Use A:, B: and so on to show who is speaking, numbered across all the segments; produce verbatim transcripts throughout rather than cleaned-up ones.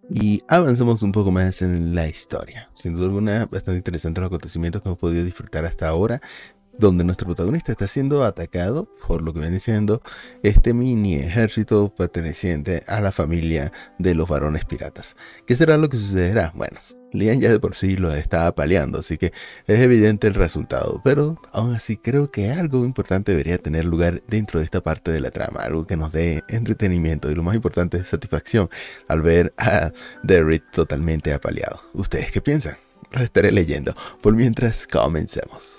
A: Y avanzamos un poco más en la historia. Sin duda alguna, bastante interesantes los acontecimientos que hemos podido disfrutar hasta ahora, donde nuestro protagonista está siendo atacado por lo que viene siendo este mini ejército perteneciente a la familia de los varones piratas. ¿Qué será lo que sucederá? Bueno, Liam ya de por sí lo está apaleando, así que es evidente el resultado, pero aún así creo que algo importante debería tener lugar dentro de esta parte de la trama, algo que nos dé entretenimiento y lo más importante, satisfacción al ver a Derrick totalmente apaleado. ¿Ustedes qué piensan? Los estaré leyendo. Por mientras, comencemos.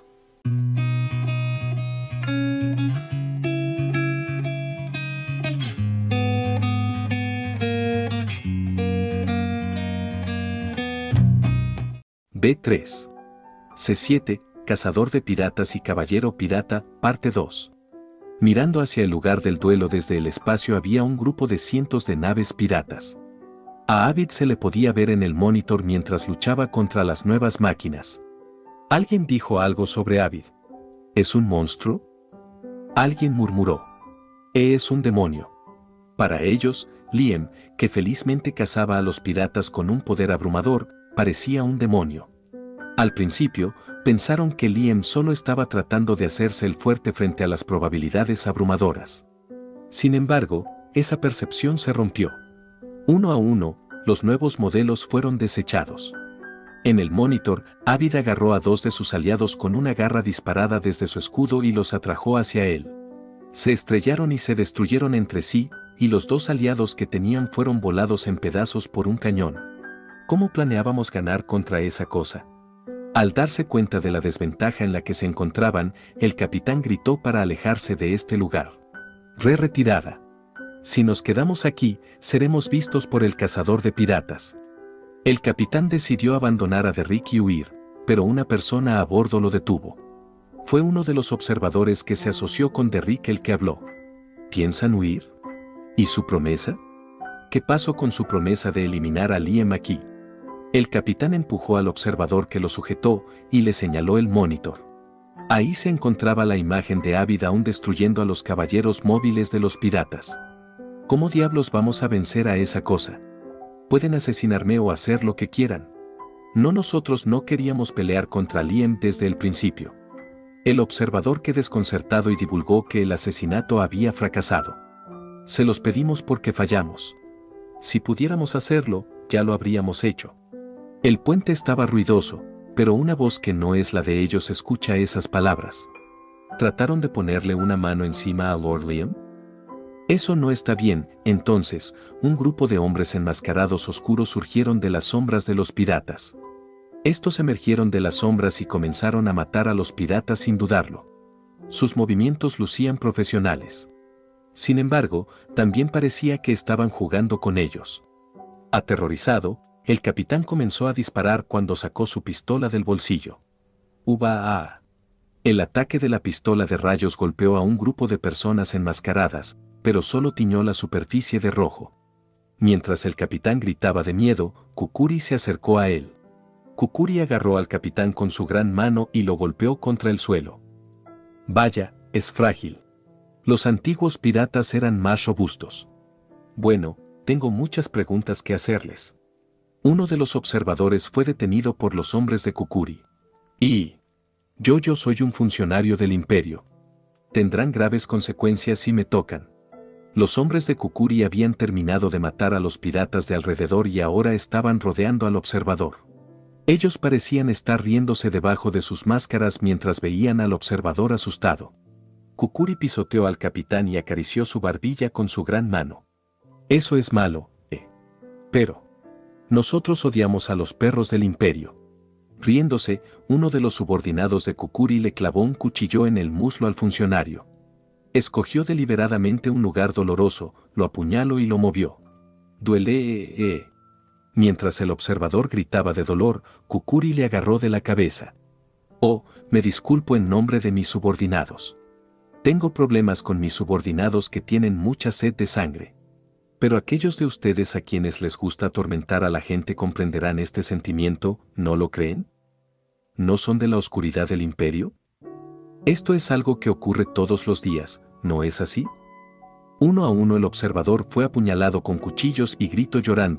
B: B tres. C siete, Cazador de Piratas y Caballero Pirata, parte dos. Mirando hacia el lugar del duelo desde el espacio había un grupo de cientos de naves piratas. A Avid se le podía ver en el monitor mientras luchaba contra las nuevas máquinas. Alguien dijo algo sobre Avid. ¿Es un monstruo? Alguien murmuró. Es un demonio. Para ellos, Liam, que felizmente cazaba a los piratas con un poder abrumador, parecía un demonio. Al principio, pensaron que Liam solo estaba tratando de hacerse el fuerte frente a las probabilidades abrumadoras. Sin embargo, esa percepción se rompió. Uno a uno, los nuevos modelos fueron desechados. En el monitor, Avid agarró a dos de sus aliados con una garra disparada desde su escudo y los atrajo hacia él. Se estrellaron y se destruyeron entre sí, y los dos aliados que tenían fueron volados en pedazos por un cañón. ¿Cómo planeábamos ganar contra esa cosa? Al darse cuenta de la desventaja en la que se encontraban, el capitán gritó para alejarse de este lugar. Re retirada. Si nos quedamos aquí, seremos vistos por el cazador de piratas. El capitán decidió abandonar a Derrick y huir, pero una persona a bordo lo detuvo. Fue uno de los observadores que se asoció con Derrick el que habló. ¿Piensan huir? ¿Y su promesa? ¿Qué pasó con su promesa de eliminar a Liam aquí? El capitán empujó al observador que lo sujetó y le señaló el monitor. Ahí se encontraba la imagen de Avid aún destruyendo a los caballeros móviles de los piratas. ¿Cómo diablos vamos a vencer a esa cosa? Pueden asesinarme o hacer lo que quieran. No, nosotros no queríamos pelear contra Liam desde el principio. El observador quedó desconcertado y divulgó que el asesinato había fracasado. Se los pedimos porque fallamos. Si pudiéramos hacerlo, ya lo habríamos hecho. El puente estaba ruidoso, pero una voz que no es la de ellos escucha esas palabras. ¿Trataron de ponerle una mano encima a Lord Liam? Eso no está bien. Entonces, un grupo de hombres enmascarados oscuros surgieron de las sombras de los piratas. Estos emergieron de las sombras y comenzaron a matar a los piratas sin dudarlo. Sus movimientos lucían profesionales. Sin embargo, también parecía que estaban jugando con ellos. Aterrorizado, el capitán comenzó a disparar cuando sacó su pistola del bolsillo. ¡Uva! El ataque de la pistola de rayos golpeó a un grupo de personas enmascaradas, pero solo tiñó la superficie de rojo. Mientras el capitán gritaba de miedo, Kukuri se acercó a él. Kukuri agarró al capitán con su gran mano y lo golpeó contra el suelo. Vaya, es frágil. Los antiguos piratas eran más robustos. Bueno, tengo muchas preguntas que hacerles. Uno de los observadores fue detenido por los hombres de Kukuri. Y... yo yo soy un funcionario del imperio. Tendrán graves consecuencias si me tocan. Los hombres de Kukuri habían terminado de matar a los piratas de alrededor y ahora estaban rodeando al observador. Ellos parecían estar riéndose debajo de sus máscaras mientras veían al observador asustado. Kukuri pisoteó al capitán y acarició su barbilla con su gran mano. Eso es malo, eh. Pero... nosotros odiamos a los perros del imperio. Riéndose, uno de los subordinados de Kukuri le clavó un cuchillo en el muslo al funcionario. Escogió deliberadamente un lugar doloroso, lo apuñaló y lo movió. Duele, eh, eh. Mientras el observador gritaba de dolor, Kukuri le agarró de la cabeza. Oh, me disculpo en nombre de mis subordinados. Tengo problemas con mis subordinados que tienen mucha sed de sangre. Pero aquellos de ustedes a quienes les gusta atormentar a la gente comprenderán este sentimiento, ¿no lo creen? ¿No son de la oscuridad del imperio? Esto es algo que ocurre todos los días, ¿no es así? Uno a uno el observador fue apuñalado con cuchillos y gritó llorando,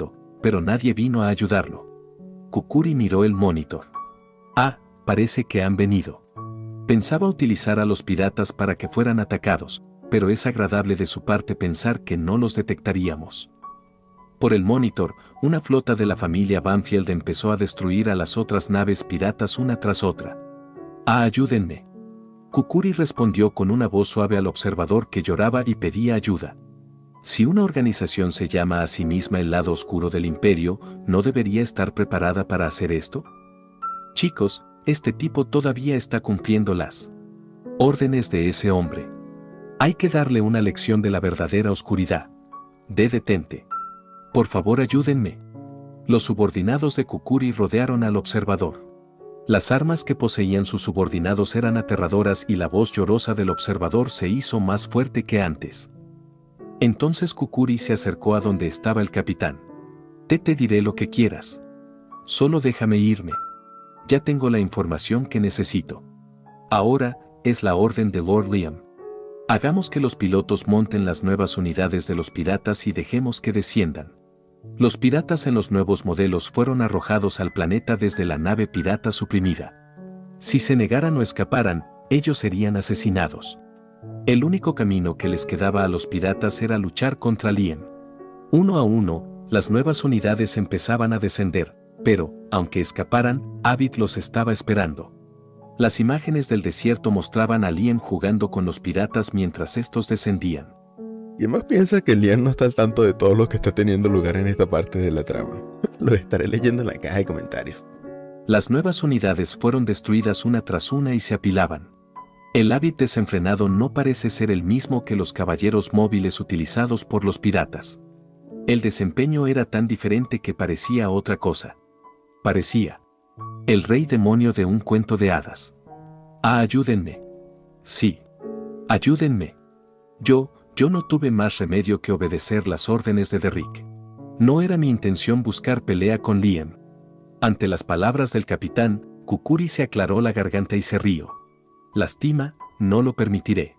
B: pero nadie vino a ayudarlo. Kukuri miró el monitor. Ah, parece que han venido. Pensaba utilizar a los piratas para que fueran atacados, pero es agradable de su parte pensar que no los detectaríamos. Por el monitor, una flota de la familia Banfield empezó a destruir a las otras naves piratas una tras otra. Ah, ayúdenme. Kukuri respondió con una voz suave al observador que lloraba y pedía ayuda. Si una organización se llama a sí misma el lado oscuro del imperio, ¿no debería estar preparada para hacer esto? Chicos, este tipo todavía está cumpliendo las órdenes de ese hombre. Hay que darle una lección de la verdadera oscuridad. De detente. Por favor, ayúdenme. Los subordinados de Kukuri rodearon al observador. Las armas que poseían sus subordinados eran aterradoras y la voz llorosa del observador se hizo más fuerte que antes. Entonces Kukuri se acercó a donde estaba el capitán. Te te diré lo que quieras. Solo déjame irme. Ya tengo la información que necesito. Ahora, es la orden de Lord Liam. Hagamos que los pilotos monten las nuevas unidades de los piratas y dejemos que desciendan. Los piratas en los nuevos modelos fueron arrojados al planeta desde la nave pirata suprimida. Si se negaran o escaparan, ellos serían asesinados. El único camino que les quedaba a los piratas era luchar contra Liam. Uno a uno, las nuevas unidades empezaban a descender, pero, aunque escaparan, Abid los estaba esperando. Las imágenes del desierto mostraban a Liam jugando con los piratas mientras estos descendían.
A: Y además piensa que Liam no está al tanto de todo lo que está teniendo lugar en esta parte de la trama. Lo estaré leyendo en la caja de comentarios.
B: Las nuevas unidades fueron destruidas una tras una y se apilaban. El Abid desenfrenado no parece ser el mismo que los caballeros móviles utilizados por los piratas. El desempeño era tan diferente que parecía otra cosa. Parecía el rey demonio de un cuento de hadas. Ah, ayúdenme. Sí. Ayúdenme. Yo, yo no tuve más remedio que obedecer las órdenes de Derrick. No era mi intención buscar pelea con Liam. Ante las palabras del capitán, Kukuri se aclaró la garganta y se rió. Lastima, no lo permitiré.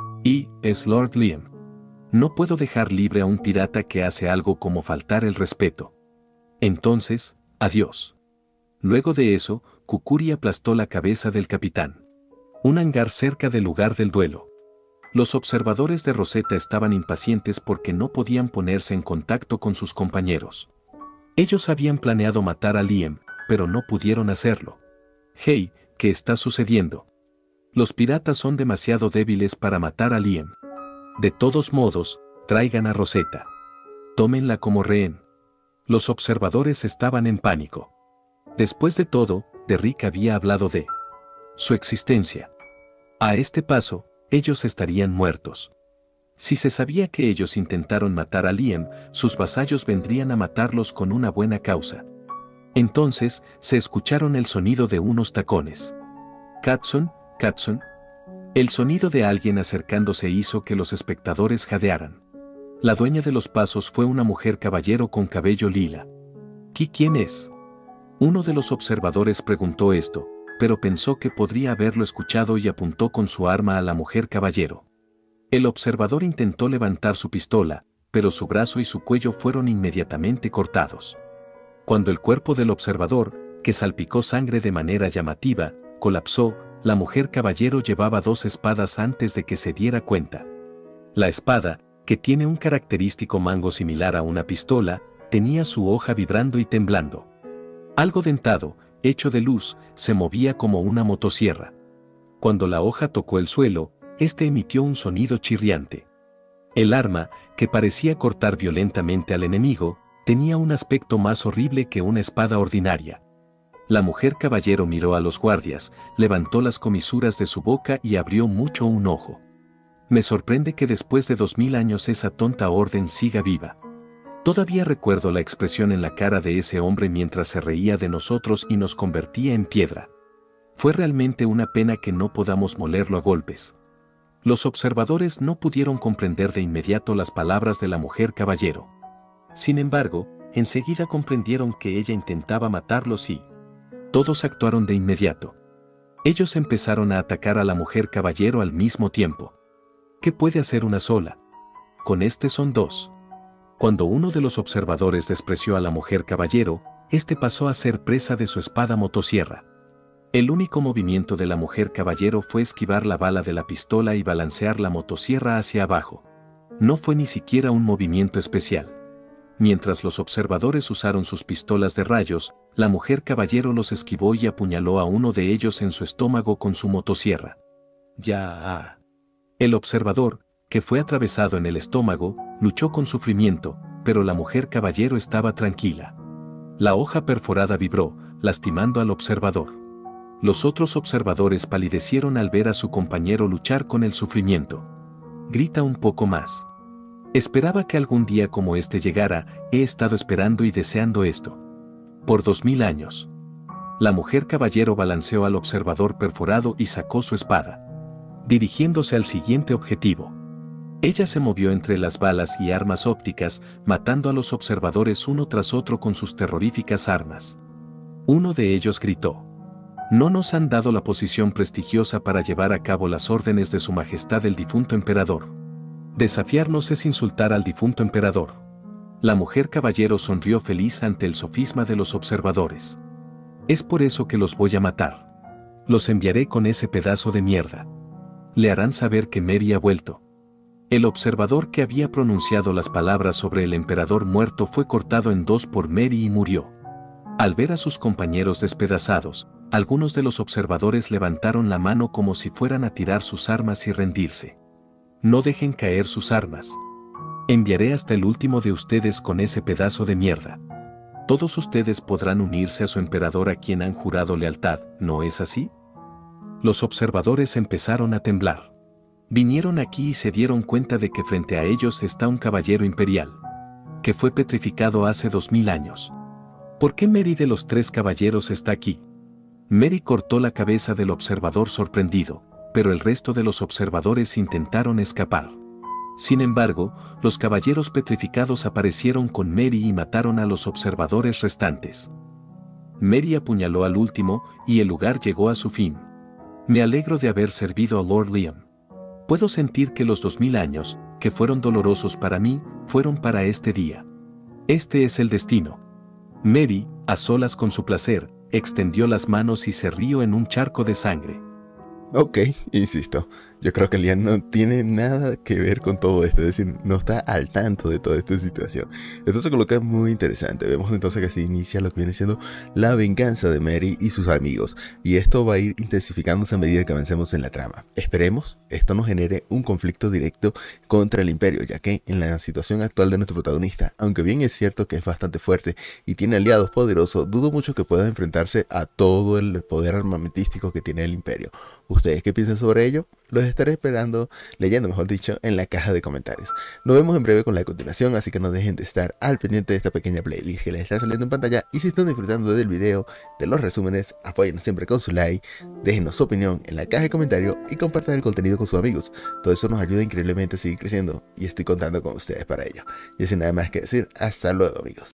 B: Y, es Lord Liam. No puedo dejar libre a un pirata que hace algo como faltar el respeto. Entonces, adiós. Luego de eso, Kukuri aplastó la cabeza del capitán. Un hangar cerca del lugar del duelo. Los observadores de Rosetta estaban impacientes porque no podían ponerse en contacto con sus compañeros. Ellos habían planeado matar a Liam, pero no pudieron hacerlo. Hey, ¿qué está sucediendo? Los piratas son demasiado débiles para matar a Liam. De todos modos, traigan a Rosetta. Tómenla como rehén. Los observadores estaban en pánico. Después de todo, Derrick había hablado de su existencia. A este paso, ellos estarían muertos. Si se sabía que ellos intentaron matar a Liam, sus vasallos vendrían a matarlos con una buena causa. Entonces, se escucharon el sonido de unos tacones. Catson, Catson. El sonido de alguien acercándose hizo que los espectadores jadearan. La dueña de los pasos fue una mujer caballero con cabello lila. ¿Quién es? Uno de los observadores preguntó esto, pero pensó que podría haberlo escuchado y apuntó con su arma a la mujer caballero. El observador intentó levantar su pistola, pero su brazo y su cuello fueron inmediatamente cortados. Cuando el cuerpo del observador, que salpicó sangre de manera llamativa, colapsó, la mujer caballero llevaba dos espadas antes de que se diera cuenta. La espada, que tiene un característico mango similar a una pistola, tenía su hoja vibrando y temblando. Algo dentado, hecho de luz, se movía como una motosierra. Cuando la hoja tocó el suelo, este emitió un sonido chirriante. El arma, que parecía cortar violentamente al enemigo, tenía un aspecto más horrible que una espada ordinaria. La mujer caballero miró a los guardias, levantó las comisuras de su boca y abrió mucho un ojo. Me sorprende que después de dos mil años esa tonta orden siga viva. Todavía recuerdo la expresión en la cara de ese hombre mientras se reía de nosotros y nos convertía en piedra. Fue realmente una pena que no podamos molerlo a golpes. Los observadores no pudieron comprender de inmediato las palabras de la mujer caballero. Sin embargo, enseguida comprendieron que ella intentaba matarlos y todos actuaron de inmediato. Ellos empezaron a atacar a la mujer caballero al mismo tiempo. ¿Qué puede hacer una sola? Con este son dos. Cuando uno de los observadores despreció a la mujer caballero, este pasó a ser presa de su espada motosierra. El único movimiento de la mujer caballero fue esquivar la bala de la pistola y balancear la motosierra hacia abajo. No fue ni siquiera un movimiento especial. Mientras los observadores usaron sus pistolas de rayos, la mujer caballero los esquivó y apuñaló a uno de ellos en su estómago con su motosierra. Ya. Ah. El observador, que fue atravesado en el estómago, luchó con sufrimiento, pero la mujer caballero estaba tranquila. La hoja perforada vibró, lastimando al observador. Los otros observadores palidecieron al ver a su compañero luchar con el sufrimiento. Grita un poco más. Esperaba que algún día como este llegara, he estado esperando y deseando esto. Por dos mil años. La mujer caballero balanceó al observador perforado y sacó su espada, dirigiéndose al siguiente objetivo. Ella se movió entre las balas y armas ópticas, matando a los observadores uno tras otro con sus terroríficas armas. Uno de ellos gritó: «No nos han dado la posición prestigiosa para llevar a cabo las órdenes de su majestad el difunto emperador. Desafiarnos es insultar al difunto emperador». La mujer caballero sonrió feliz ante el sofisma de los observadores. «Es por eso que los voy a matar. Los enviaré con ese pedazo de mierda. Le harán saber que Mary ha vuelto». El observador que había pronunciado las palabras sobre el emperador muerto fue cortado en dos por Mary y murió. Al ver a sus compañeros despedazados, algunos de los observadores levantaron la mano como si fueran a tirar sus armas y rendirse. «No dejen caer sus armas. Enviaré hasta el último de ustedes con ese pedazo de mierda. Todos ustedes podrán unirse a su emperador a quien han jurado lealtad, ¿no es así?». Los observadores empezaron a temblar. Vinieron aquí y se dieron cuenta de que frente a ellos está un caballero imperial, que fue petrificado hace dos mil años. ¿Por qué Mary de los tres caballeros está aquí? Mary cortó la cabeza del observador sorprendido, pero el resto de los observadores intentaron escapar. Sin embargo, los caballeros petrificados aparecieron con Mary y mataron a los observadores restantes. Mary apuñaló al último y el lugar llegó a su fin. Me alegro de haber servido a Lord Liam. Puedo sentir que los dos mil años, que fueron dolorosos para mí, fueron para este día. Este es el destino. Mary, a solas con su placer, extendió las manos y se rió en un charco de sangre.
A: Ok, insisto, yo creo que Liam no tiene nada que ver con todo esto, es decir, no está al tanto de toda esta situación. Esto se coloca muy interesante. Vemos entonces que así inicia lo que viene siendo la venganza de Mary y sus amigos, y esto va a ir intensificándose a medida que avancemos en la trama. Esperemos esto nos genere un conflicto directo contra el imperio, ya que en la situación actual de nuestro protagonista, aunque bien es cierto que es bastante fuerte y tiene aliados poderosos, dudo mucho que pueda enfrentarse a todo el poder armamentístico que tiene el imperio. ¿Ustedes qué piensan sobre ello? Los estaré esperando, leyendo mejor dicho, en la caja de comentarios. Nos vemos en breve con la continuación, así que no dejen de estar al pendiente de esta pequeña playlist que les está saliendo en pantalla. Y si están disfrutando del video, de los resúmenes, apóyennos siempre con su like, déjenos su opinión en la caja de comentarios y compartan el contenido con sus amigos. Todo eso nos ayuda increíblemente a seguir creciendo y estoy contando con ustedes para ello. Y sin nada más que decir, hasta luego amigos.